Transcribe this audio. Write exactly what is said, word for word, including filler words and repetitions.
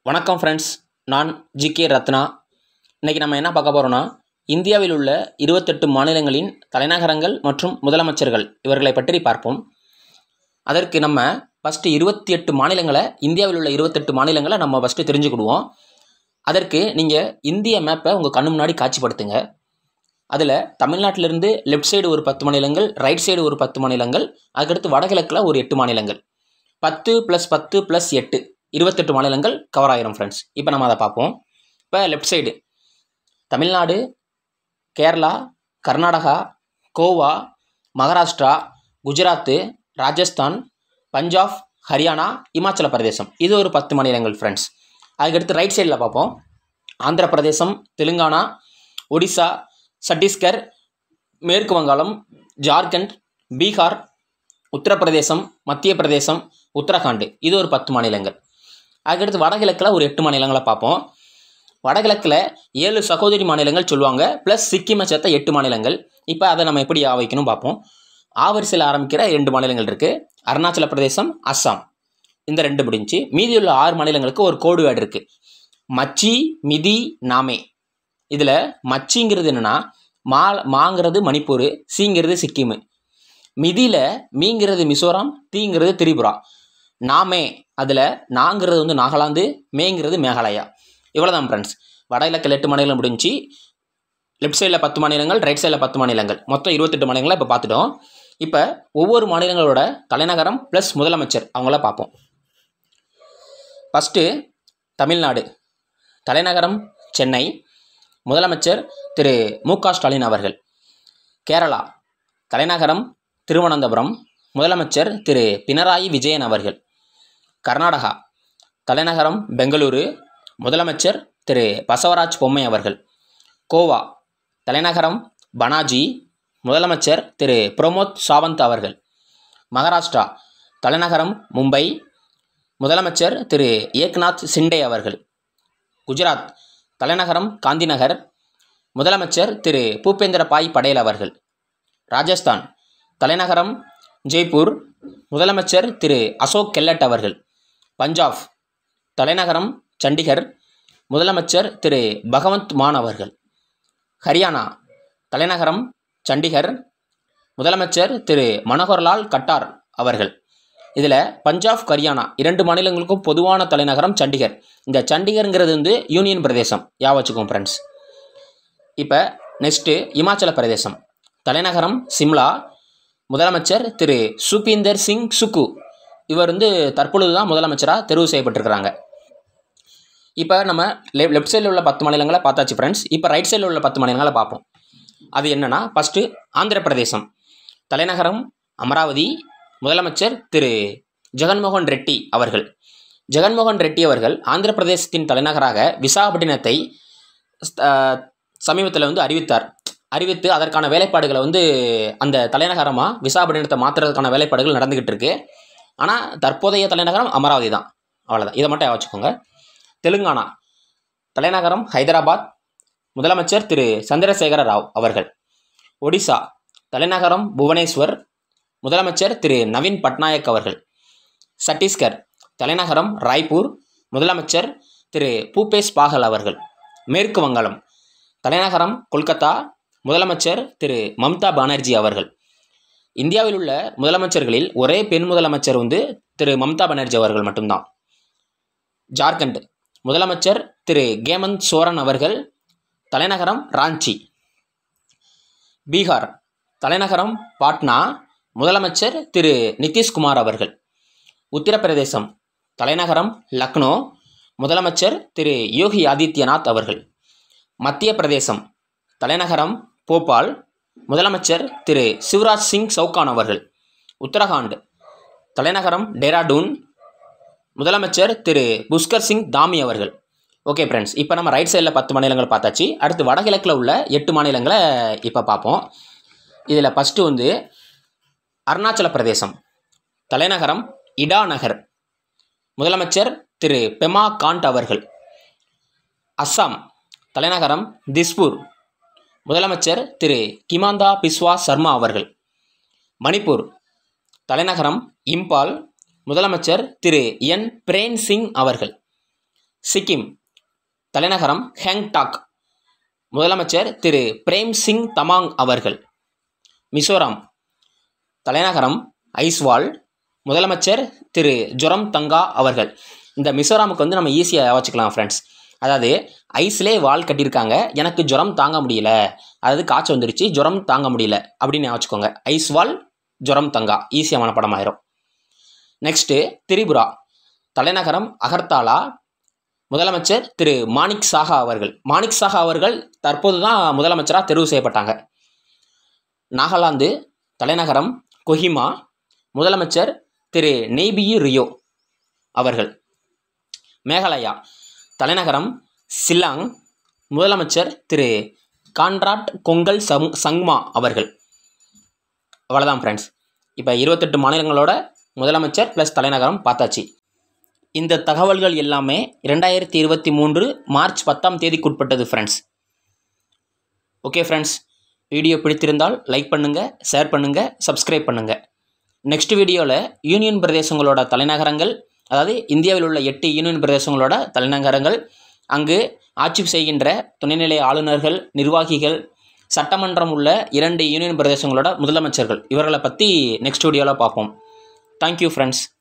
வணக்கம் ஃப்ரெண்ட்ஸ், நான் ஜிகே ரத்னா. இன்றைக்கி நம்ம என்ன பார்க்க போகிறோன்னா, இந்தியாவில் உள்ள இருபத்தெட்டு மாநிலங்களின் தலைநகரங்கள் மற்றும் முதலமைச்சர்கள் இவர்களை பற்றி பார்ப்போம். அதற்கு நம்ம ஃபஸ்ட்டு இருபத்தி எட்டு மாநிலங்களை இந்தியாவில் உள்ள இருபத்தெட்டு மாநிலங்களை நம்ம ஃபஸ்ட்டு தெரிஞ்சுக்கிடுவோம். அதற்கு நீங்கள் இந்திய மேப்பை உங்கள் கண்ணு முன்னாடி காட்சிப்படுத்துங்க. அதில் தமிழ்நாட்டிலிருந்து லெஃப்ட் சைடு ஒரு பத்து மாநிலங்கள், ரைட் சைடு ஒரு பத்து மாநிலங்கள், அதுக்கடுத்து வடகிழக்கில் ஒரு எட்டு மாநிலங்கள், பத்து ப்ளஸ் பத்து ப்ளஸ் எட்டு இருபத்தெட்டு மாநிலங்கள் கவர் ஆகிரும் ஃப்ரெண்ட்ஸ். இப்போ நம்ம அதை பார்ப்போம். இப்போ லெஃப்ட் சைடு தமிழ்நாடு, கேரளா, கர்நாடகா, கோவா, மகாராஷ்டிரா, குஜராத்து, ராஜஸ்தான், பஞ்சாப், ஹரியானா, இமாச்சல பிரதேசம், இது ஒரு பத்து மாநிலங்கள் ஃப்ரெண்ட்ஸ். அதுக்கடுத்து ரைட் சைடில் பார்ப்போம். ஆந்திர பிரதேசம், தெலுங்கானா, ஒடிசா, சத்தீஸ்கர், மேற்கு வங்காளம், ஜார்க்கண்ட், பீகார், உத்தரப்பிரதேசம், மத்திய பிரதேசம், உத்தரகாண்ட், இது ஒரு பத்து மாநிலங்கள். அதுக்கடுத்து வடகிழக்கில் ஒரு எட்டு மாநிலங்களை பார்ப்போம். வடகிழக்கில் ஏழு சகோதரி மாநிலங்கள் சொல்லுவாங்க, ப்ளஸ் சிக்கிமை சேர்த்த எட்டு மாநிலங்கள். இப்போ அதை நம்ம எப்படி ஆ வைக்கணும் பார்ப்போம். ஆவரிசையில் ஆரம்பிக்கிற ரெண்டு மாநிலங்கள் இருக்குது, அருணாச்சல பிரதேசம், அஸ்ஸாம். இந்த ரெண்டு முடிஞ்சு மீதி உள்ள ஆறு மாநிலங்களுக்கு ஒரு கோடு வேர்டு இருக்குது, மச்சி, மிதி, நாமே. இதில் மச்சிங்கிறது என்னென்னா, மா மாங்கிறது மணிப்பூர், சீங்கிறது சிக்கிமு, மிதியில் மீங்கிறது மிசோரம், தீங்கிறது திரிபுரா, நாமே அதில் நாங்கிறது வந்து நாகாலாந்து, மேங்கிறது மேகாலயா. இவ்வளோதான் ஃப்ரெண்ட்ஸ். வடகிழக்கில் எட்டு மாநிலம் முடிஞ்சு, லெஃப்ட் சைடில் பத்து மாநிலங்கள், ரைட் சைடில் பத்து மாநிலங்கள், மொத்தம் இருபத்தெட்டு மாநிலங்களை இப்போ பார்த்துட்டோம். இப்போ ஒவ்வொரு மாநிலங்களோட தலைநகரம் ப்ளஸ் முதலமைச்சர் அவங்கள பார்ப்போம். ஃபஸ்ட்டு தமிழ்நாடு, தலைநகரம் சென்னை, முதலமைச்சர் திரு மு க ஸ்டாலின் அவர்கள். கேரளா, தலைநகரம் திருவனந்தபுரம், முதலமைச்சர் திரு பினராயி விஜயன் அவர்கள். கர்நாடகா, தலைநகரம் பெங்களூரு, முதலமைச்சர் திரு பசவராஜ் பொம்மை அவர்கள். கோவா, தலைநகரம் பனாஜி, முதலமைச்சர் திரு பிரமோத் சாவந்த் அவர்கள். மகாராஷ்டிரா, தலைநகரம் மும்பை, முதலமைச்சர் திரு ஏக்நாத் சிண்டே அவர்கள். குஜராத், தலைநகரம் காந்திநகர், முதலமைச்சர் திரு பூபேந்திர பாய் படேல் அவர்கள். ராஜஸ்தான், தலைநகரம் ஜெய்ப்பூர், முதலமைச்சர் திரு அசோக் கெல்லட் அவர்கள். பஞ்சாப், தலைநகரம் சண்டிகர், முதலமைச்சர் திரு பகவந்த் மான் அவர்கள். ஹரியானா, தலைநகரம் சண்டிகர், முதலமைச்சர் திரு மனோகர்லால் கட்டார் அவர்கள். இதில் பஞ்சாப், ஹரியானா இரண்டு மாநிலங்களுக்கும் பொதுவான தலைநகரம் சண்டிகர். இந்த சண்டிகருங்கிறது வந்து யூனியன் பிரதேசம், யா வச்சுக்கோங்க ஃப்ரெண்ட்ஸ். இப்போ நெக்ஸ்ட்டு இமாச்சல பிரதேசம், தலைநகரம் சிம்லா, முதலமைச்சர் திரு சுபீந்தர் சிங் சுக்கு. இவர் வந்து தற்பொழுது தான் முதலமைச்சராக தெரிவு செய்யப்பட்டிருக்கிறாங்க. இப்போ நம்ம லெ லெஃப்ட் சைடில் உள்ள பத்து மாநிலங்களை பார்த்தாச்சு ஃப்ரெண்ட்ஸ். இப்போ ரைட் சைடில் உள்ள பத்து மாநிலங்களை பார்ப்போம். அது என்னென்னா, ஃபஸ்ட்டு ஆந்திர பிரதேசம், தலைநகரம் அமராவதி, முதலமைச்சர் திரு ஜெகன்மோகன் ரெட்டி அவர்கள். ஜெகன்மோகன் ரெட்டி அவர்கள் ஆந்திர பிரதேசத்தின் தலைநகராக விசாகப்பட்டினத்தை சமீபத்தில் வந்து அறிவித்தார். அறிவித்து அதற்கான வேலைப்பாடுகளை வந்து அந்த தலைநகரமாக விசாகப்பட்டினத்தை மாற்றுறதுக்கான வேலைப்பாடுகள் நடந்துக்கிட்டு இருக்கு. ஆனால் தற்போதைய தலைநகரம் அமராவதி தான். அவ்வளோதான், இதை மட்டும் வச்சுக்கோங்க. தெலுங்கானா, தலைநகரம் ஹைதராபாத், முதலமைச்சர் திரு சந்திரசேகர ராவ் அவர்கள். ஒடிசா, தலைநகரம் புவனேஸ்வர், முதலமைச்சர் திரு நவீன் பட்நாயக் அவர்கள். சத்தீஸ்கர், தலைநகரம் ராய்ப்பூர், முதலமைச்சர் திரு பூபேஷ் பாகல் அவர்கள். மேற்கு வங்காளம், தலைநகரம் கொல்கத்தா, முதலமைச்சர் திரு மம்தா பானர்ஜி அவர்கள். இந்தியாவில் உள்ள முதலமைச்சர்களில் ஒரே பெண் முதலமைச்சர் வந்து திரு மம்தா பானர்ஜி அவர்கள் மட்டும்தான். ஜார்க்கண்ட், முதலமைச்சர் திரு ஹேமந்த் சோரன் அவர்கள், தலைநகரம் ராஞ்சி. பீகார், தலைநகரம் பாட்னா, முதலமைச்சர் திரு நிதிஷ்குமார் அவர்கள். உத்தரப்பிரதேசம், தலைநகரம் லக்னோ, முதலமைச்சர் திரு யோகி ஆதித்யநாத் அவர்கள். மத்திய பிரதேசம், தலைநகரம் போபால், முதலமைச்சர் திரு சிவராஜ் சிங் சவுகான் அவர்கள். உத்தரகாண்ட், தலைநகரம் டேராடூன், முதலமைச்சர் திரு புஷ்கர் சிங் தாமி அவர்கள். ஓகே ஃப்ரெண்ட்ஸ், இப்போ நம்ம ரைட் சைடில் பத்து மாநிலங்கள் பார்த்தாச்சு. அடுத்து வடகிழக்கில் உள்ள எட்டு மாநிலங்களை இப்போ பார்ப்போம். இதில் ஃபஸ்ட்டு வந்து அருணாச்சல பிரதேசம், தலைநகரம் இடாநகர், முதலமைச்சர் திரு பெமா காண்ட் அவர்கள். அஸ்ஸாம், தலைநகரம் திஸ்பூர், முதலமைச்சர் திரு கிமாந்தா பிஸ்வா சர்மா அவர்கள். மணிப்பூர், தலைநகரம் இம்பால், முதலமைச்சர் திரு என் பிரேன் சிங் அவர்கள். சிக்கிம் தலைநகரம் ஹேங்டாக், முதலமைச்சர் திரு பிரேம் சிங் தமாங் அவர்கள். மிசோரம் தலைநகரம் ஐஸ்வால், முதலமைச்சர் திரு ஜொரம் தங்கா அவர்கள். இந்த மிசோராமுக்கு வந்து நம்ம ஈஸியாக வச்சுக்கலாம் ஃப்ரெண்ட்ஸ். அதாவது ஐஸ்லே வால் கட்டியிருக்காங்க, எனக்கு ஜுரம் தாங்க முடியல, அதாவது காய்ச்சல் வந்துருச்சு, ஜுரம் தாங்க முடியல அப்படின்னு வச்சுக்கோங்க. ஐஸ்வால் ஜுரம் தங்கா, ஈஸியாக மனப்படம் ஆயிரும். நெக்ஸ்ட்டு திரிபுரா தலைநகரம் அகர்தாலா, முதலமைச்சர் திரு மாணிக் சாஹா அவர்கள். மாணிக் சாஹா அவர்கள் தற்போது தான் முதலமைச்சராக தெரிவு செய்யப்பட்டாங்க. நாகாலாந்து தலைநகரம் கொஹிமா, முதலமைச்சர் திரு நெய்பியு ரியோ அவர்கள். மேகாலயா தலைநகரம் சில்லாங், முதலமைச்சர் திரு கான்ராட் கொங்கல் சங் சங்மா அவர்கள். அவ்வளோதான் ஃப்ரெண்ட்ஸ். இப்போ இருபத்தெட்டு மாநிலங்களோட முதலமைச்சர் ப்ளஸ் தலைநகரம் பார்த்தாச்சு. இந்த தகவல்கள் எல்லாமே இரண்டாயிரத்தி இருபத்தி மூன்று மார்ச் பத்தாம் தேதிக்குட்பட்டது ஃப்ரெண்ட்ஸ். ஓகே ஃப்ரெண்ட்ஸ், வீடியோ பிடித்திருந்தால் லைக் பண்ணுங்கள், ஷேர் பண்ணுங்கள், சப்ஸ்கிரைப் பண்ணுங்கள். நெக்ஸ்ட் வீடியோவில் யூனியன் பிரதேசங்களோட தலைநகரங்கள், அதாவது இந்தியாவில் உள்ள எட்டு யூனியன் பிரதேசங்களோட தலைநகரங்கள், அங்கு ஆட்சி செய்கின்ற துணைநிலை ஆளுநர்கள், நிர்வாகிகள், சட்டமன்றம் உள்ள இரண்டு யூனியன் பிரதேசங்களோட முதலமைச்சர்கள், இவர்களை பற்றி நெக்ஸ்ட் வீடியோவில் பார்ப்போம். Thank you friends.